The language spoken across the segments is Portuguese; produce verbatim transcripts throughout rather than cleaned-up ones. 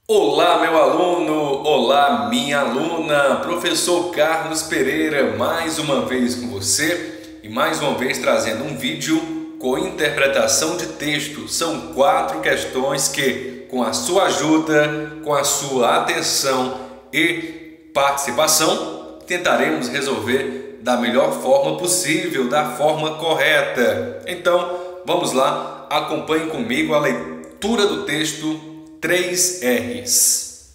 Olá, meu aluno! Olá, minha aluna! Professor Carlos Pereira, mais uma vez com você e mais uma vez trazendo um vídeo com interpretação de texto. São quatro questões que, com a sua ajuda, com a sua atenção e participação, tentaremos resolver da melhor forma possível, da forma correta. Então, vamos lá, acompanhe comigo a leitura do texto. três R's.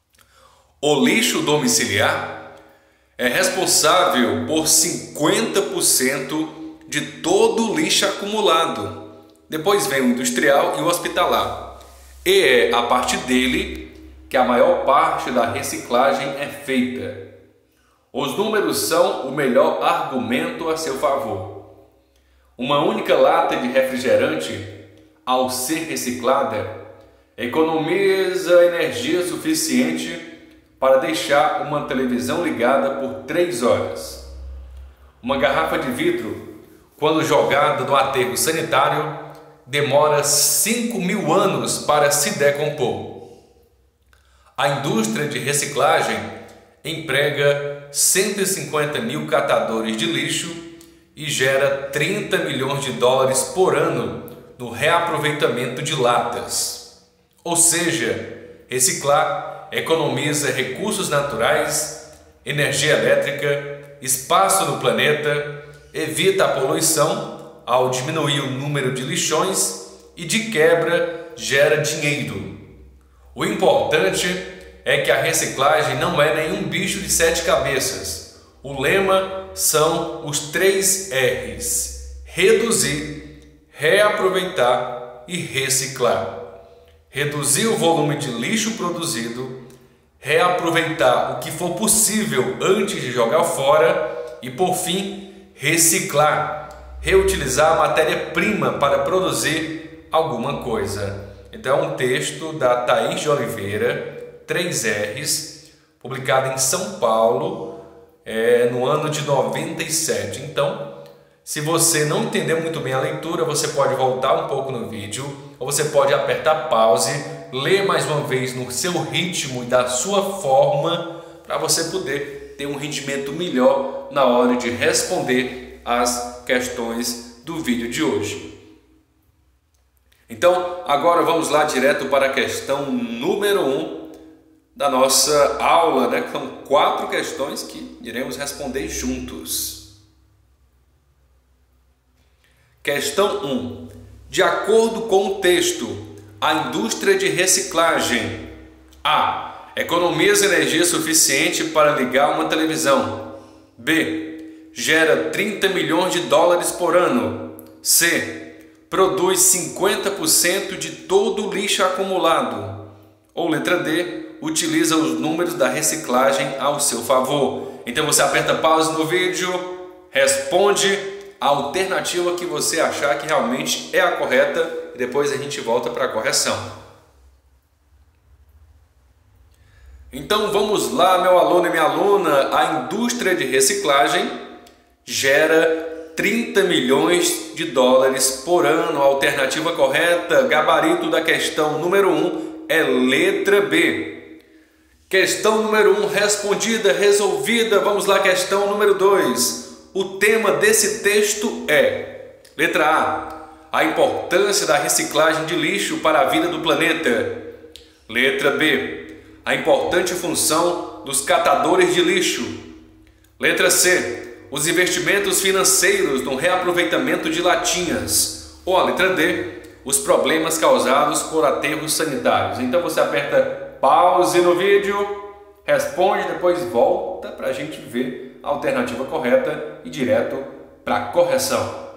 O lixo domiciliar é responsável por cinquenta por cento de todo o lixo acumulado. Depois vem o industrial e o hospitalar. E é a partir dele que a maior parte da reciclagem é feita. Os números são o melhor argumento a seu favor. Uma única lata de refrigerante, ao ser reciclada, economiza energia suficiente para deixar uma televisão ligada por três horas. Uma garrafa de vidro, quando jogada no aterro sanitário, demora cinco mil anos para se decompor. A indústria de reciclagem emprega cento e cinquenta mil catadores de lixo e gera trinta milhões de dólares por ano no reaproveitamento de latas. Ou seja, reciclar economiza recursos naturais, energia elétrica, espaço no planeta, evita a poluição ao diminuir o número de lixões e, de quebra, gera dinheiro. O importante é que a reciclagem não é nenhum bicho de sete cabeças. O lema são os três R's: reduzir, reaproveitar e reciclar. Reduzir o volume de lixo produzido, reaproveitar o que for possível antes de jogar fora e, por fim, reciclar, reutilizar a matéria-prima para produzir alguma coisa. Então é um texto da Thaís de Oliveira, três R's, publicado em São Paulo é, no ano de noventa e sete. Então, se você não entender muito bem a leitura, você pode voltar um pouco no vídeo, ou você pode apertar pause, ler mais uma vez no seu ritmo e da sua forma, para você poder ter um rendimento melhor na hora de responder as questões do vídeo de hoje. Então, agora vamos lá direto para a questão número um da nossa aula, né? São quatro questões que iremos responder juntos. Questão um. De acordo com o texto, a indústria de reciclagem A. Economiza energia suficiente para ligar uma televisão. B. Gera trinta milhões de dólares por ano. C. Produz cinquenta por cento de todo o lixo acumulado. Ou letra D. Utiliza os números da reciclagem ao seu favor. Então você aperta pause no vídeo, responde a alternativa que você achar que realmente é a correta e depois a gente volta para a correção. Então vamos lá, meu aluno e minha aluna. A indústria de reciclagem gera trinta milhões de dólares por ano. A alternativa correta, gabarito da questão número um, é letra B. Questão número um respondida, resolvida. Vamos lá, questão número dois. O tema desse texto é: letra A. A importância da reciclagem de lixo para a vida do planeta. Letra B. A importante função dos catadores de lixo. Letra C. Os investimentos financeiros no reaproveitamento de latinhas. Ou a letra D. Os problemas causados por aterros sanitários. Então você aperta pause no vídeo, responde, depois volta para a gente ver a alternativa correta e direto para a correção.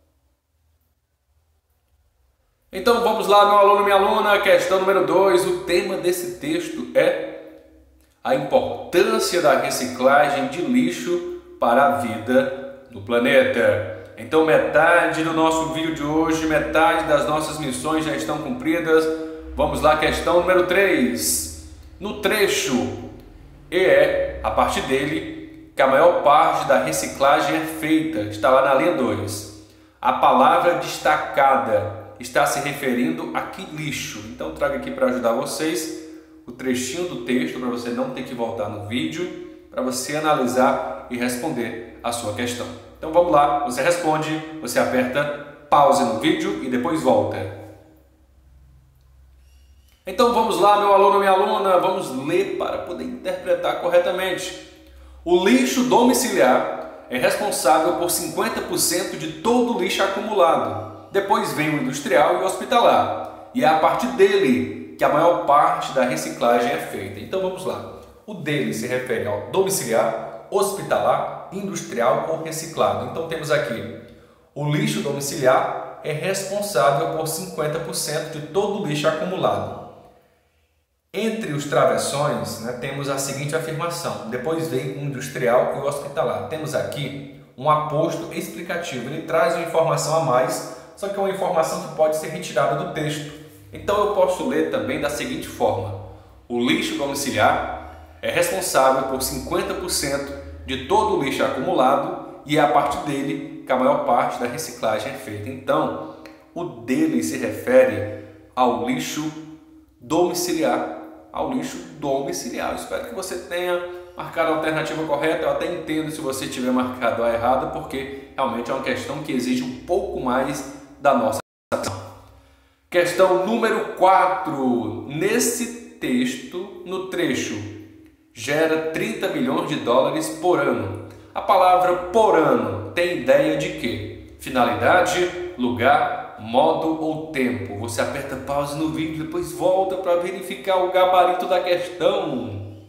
Então vamos lá, meu aluno e minha aluna, questão número dois. O tema desse texto é a importância da reciclagem de lixo para a vida do planeta. Então metade do nosso vídeo de hoje, metade das nossas missões já estão cumpridas. Vamos lá, questão número três. No trecho, e é a partir dele que a maior parte da reciclagem é feita, está lá na linha dois. A palavra destacada está se referindo a que lixo? Então trago aqui para ajudar vocês o trechinho do texto para você não ter que voltar no vídeo, para você analisar e responder a sua questão. Então vamos lá, você responde, você aperta pause no vídeo e depois volta. Então vamos lá, meu aluno, minha aluna, vamos ler para poder interpretar corretamente. O lixo domiciliar é responsável por cinquenta por cento de todo o lixo acumulado. Depois vem o industrial e o hospitalar. E é a partir dele que a maior parte da reciclagem é feita. Então vamos lá. O dele se refere ao domiciliar, hospitalar, industrial ou reciclado. Então temos aqui o lixo domiciliar é responsável por cinquenta por cento de todo o lixo acumulado. Entre os travessões, né, temos a seguinte afirmação. Depois vem o industrial e o hospitalar. Temos aqui um aposto explicativo. Ele traz uma informação a mais, só que é uma informação que pode ser retirada do texto. Então eu posso ler também da seguinte forma. O lixo domiciliar é responsável por cinquenta por cento de todo o lixo acumulado e é a partir dele que a maior parte da reciclagem é feita. Então, o dele se refere ao lixo domiciliar. Ao lixo domiciliar. Eu espero que você tenha marcado a alternativa correta. Eu até entendo se você tiver marcado a errada, porque realmente é uma questão que exige um pouco mais da nossa atenção. Questão número quatro. Nesse texto, no trecho, gera trinta milhões de dólares por ano. A palavra por ano tem ideia de quê? Finalidade, lugar, modo ou tempo. Você aperta pause no vídeo, depois volta para verificar o gabarito da questão.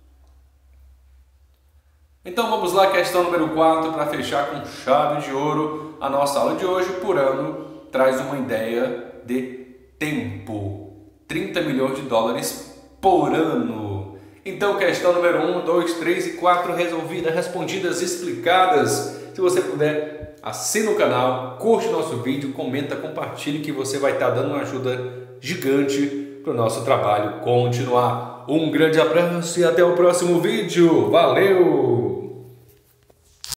Então vamos lá, questão número quatro, para fechar com chave de ouro a nossa aula de hoje. Por ano traz uma ideia de tempo. trinta milhões de dólares por ano. Então questão número um, dois, três e quatro resolvidas, respondidas, explicadas. Se você puder, assina o canal, curte nosso vídeo, comenta, compartilhe, que você vai estar dando uma ajuda gigante para o nosso trabalho continuar. Um grande abraço e até o próximo vídeo. Valeu!